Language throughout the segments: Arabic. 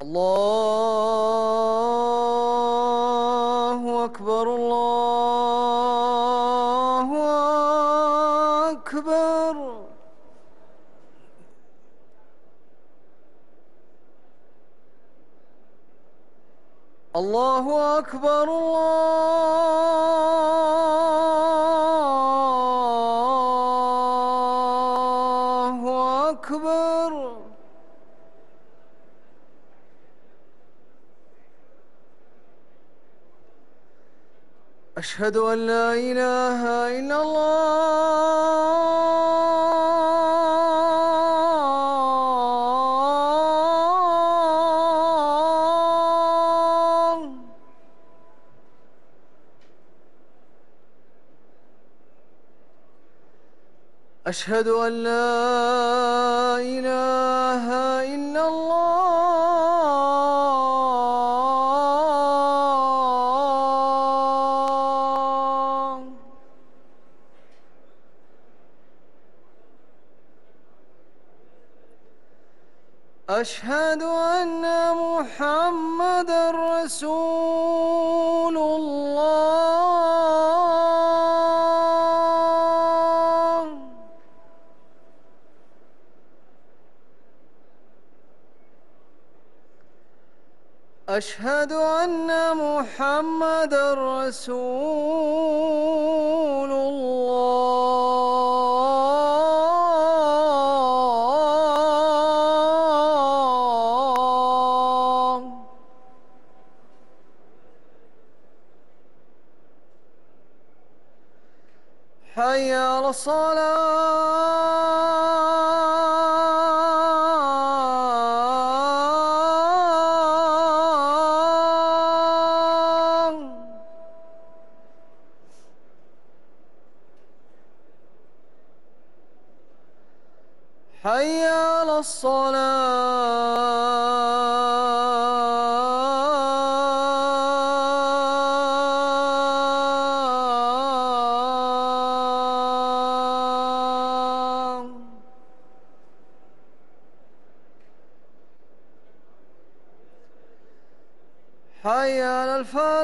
الله أكبر الله أكبر. الله أكبر الله أكبر. أشهد أن لا إله إلا الله. أشهد أن لا إله إلا الله. أشهد أن محمدًا رسول الله. أشهد أن محمدًا رسول الله. حي على الصلاة. حي على الصلاة. حي على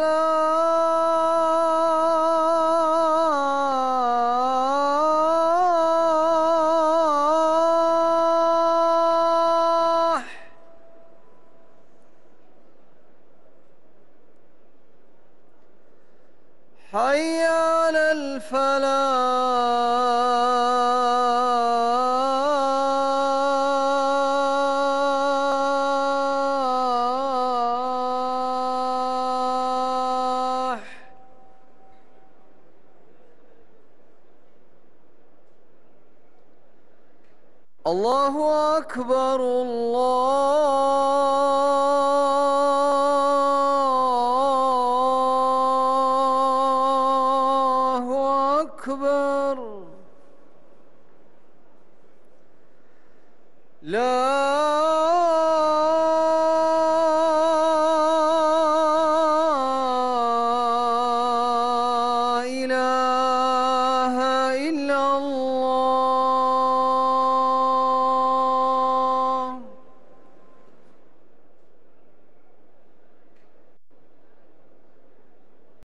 الفلاح. حي على الفلاح. الله أكبر الله أكبر. لا